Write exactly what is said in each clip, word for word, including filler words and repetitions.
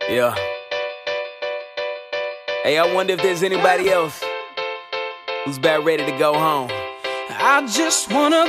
Yeah. Hey, I wonder if there's anybody else who's about ready to go home. I just wanna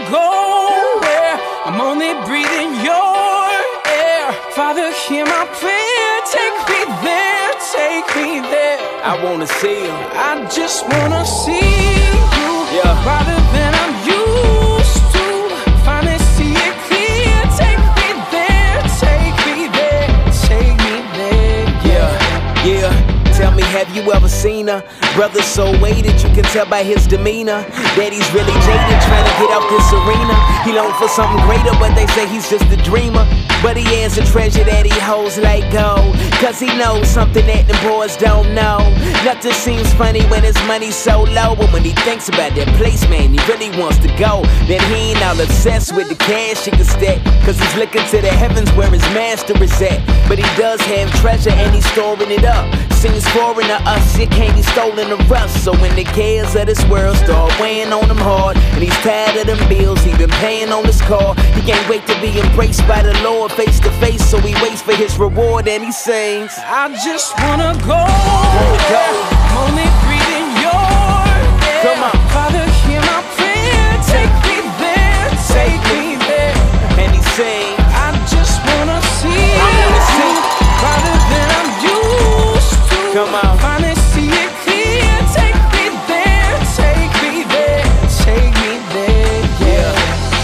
go where I'm only breathing your air. Father, hear my prayer. Take me there, take me there. I wanna see him. I just wanna see you, yeah. Rather than I'm used to. Finally see it clear. Take me there, take me there, take me there. Yeah, yeah. Tell me, have you ever seen her? Brother so weighted, you can tell by his demeanor that he's really jaded, trying to get out this arena. He longed for something greater, but they say he's just a dreamer. But he has a treasure that he holds like gold, cause he knows something that the boys don't know. Nothing seems funny when his money's so low, but when he thinks about that place, man, he really wants to go. Then he ain't all obsessed with the cash he can stack, cause he's looking to the heavens where his master is at. But he does have treasure and he's storing it up. Seems foreign to us, it can't be stolen to us. So when the cares of this world start weighing on him hard, and he's tired of them bills he been paying on his car, he can't wait to be embraced by the Lord face to face. So he waits for his reward and he sings, I just wanna go, wanna go. I'm only breathing your air. Come on. Father, hear my prayer. Take me there, take me there. And he sings, I just wanna see I wanna see rather than I'm used to. Come on. Finally see it clear. Take me there, take me there, take me there, yeah.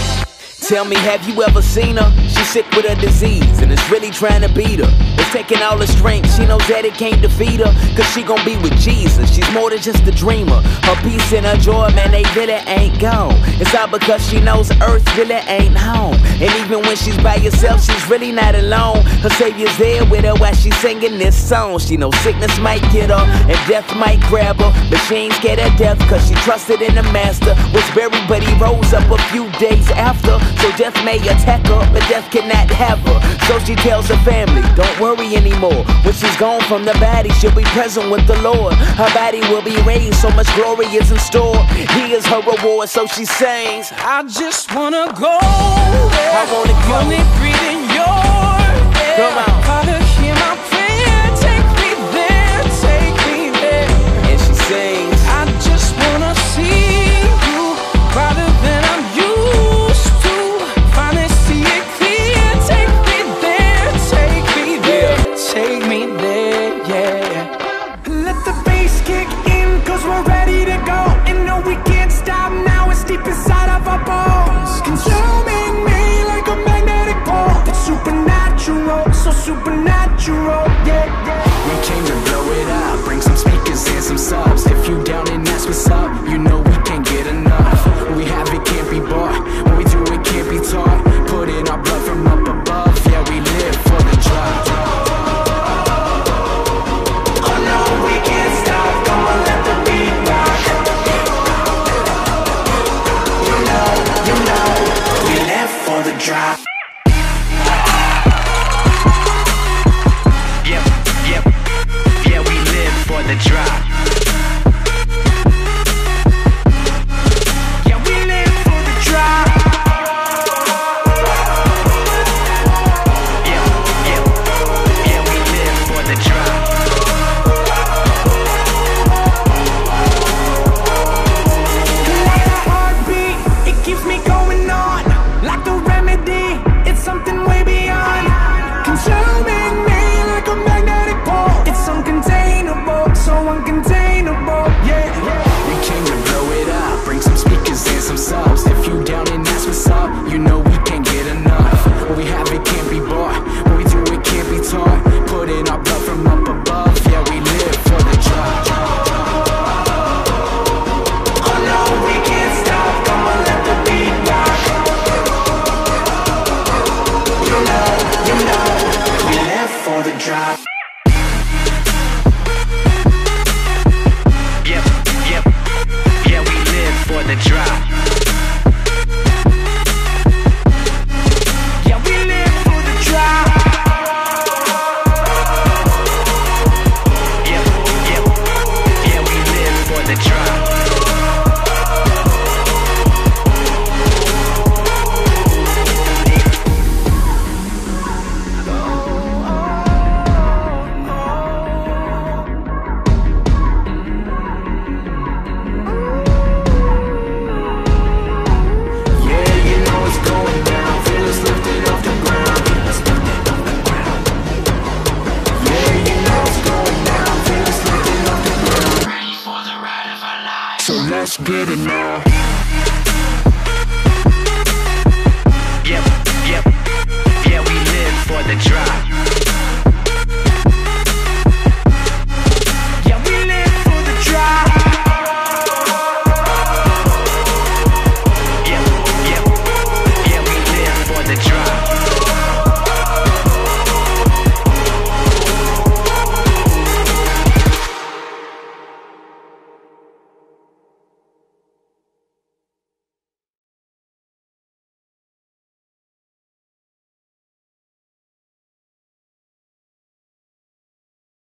Tell me, have you ever seen her? She's sick with a disease and it's really trying to beat her. It's taking all her strength, she knows that it can't defeat her, cause she gon' be with Jesus, she's more than just a dreamer. Her peace and her joy, man, they really ain't gone. It's all because she knows earth really ain't home. And even when she's by herself, she's really not alone. Her Savior's there with her while she's singing this song. She knows sickness might get her and death might grab her, but she ain't scared of death cause she trusted in the Master. Was buried but he rose up a few days after. So death may attack her, but death cannot have her. So she tells her family, don't worry anymore. When she's gone from the body, she'll be present with the Lord. Her body will be raised, so much glory is in store. He is her reward, so she sings, I just wanna go there. I wanna go. Only breathing your air. Come on. Father, hear my prayer. Take me there, take me there. And she sings, I just wanna see you rather than I'm used to. Finally see it clear. Take me there, take me there, take me there, yeah. Let the bass kick in, cause we're ready to go. And no, we can't stop now, it's deep inside of our bones. Consuming me like a magnetic pole. It's supernatural, so supernatural, yeah, yeah. We came to blow it up, bring some speakers and some subs. If you down and ask what's up, you know we can't get enough. What we have, it can't be bought. What we do, it can't be taught. Put in our blood from up above. Yeah, we live for the drop. Oh no, we can't stop, come on, let the beat rock. You know, you know, we live for the drop. Yep, yep, yeah, we live for the drop. get enough.